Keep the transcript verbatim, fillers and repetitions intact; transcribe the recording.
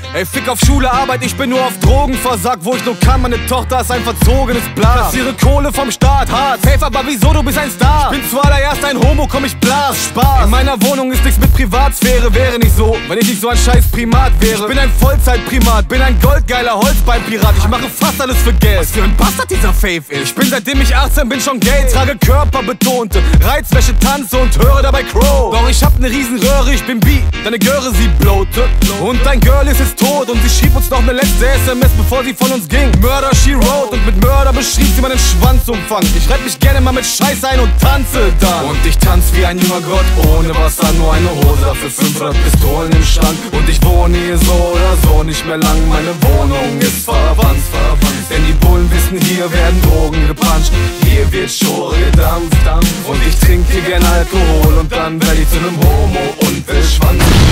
Ey, fick auf Schule, Arbeit, ich bin nur auf Drogen versagt. Wo ich nur kann, meine Tochter ist ein verzogenes Blatt. Kassiere Kohle vom Staat, hart. Safe, aber wieso, du bist ein Star? Ich bin zwar der erste ein Homo, komm ich blas, Spaß. In meiner Wohnung ist nichts mit Privatsphäre. Wäre nicht so, wenn ich nicht so ein scheiß Primat wäre. Ich bin ein Vollzeitprimat, bin ein goldgeiler Holzbeinpirat. Ich mache fast alles für Geld. Was für ein Bastard dieser Faith ist. Ich bin seitdem ich achtzehn bin schon gay. Trage körperbetonte Reizwäsche, tanze und höre dabei Crow. Doch ich hab ne Riesenröhre, ich bin bi, deine Göre sie blote. Und dein Girl ist jetzt tot und sie schrieb uns noch ne letzte S M S, bevor sie von uns ging. Murder she wrote und mit Mörder beschrieb sie meinen Schwanzumfang. Ich reib mich gerne mal mit Scheiß ein und tanze dann. Und ich tanz wie ein junger Gott, ohne was an, nur eine Hose, dafür fünfhundert Pistolen im Schrank. Und ich wohne hier so oder so nicht mehr lang, meine Wohnung ist verwandt, verwandt. Denn die Bullen wissen, hier werden Drogen gepanscht, hier wird Schore gedampft. Und ich trinke hier gern Alkohol und dann werd ich zu nem Homo und will Schwanz.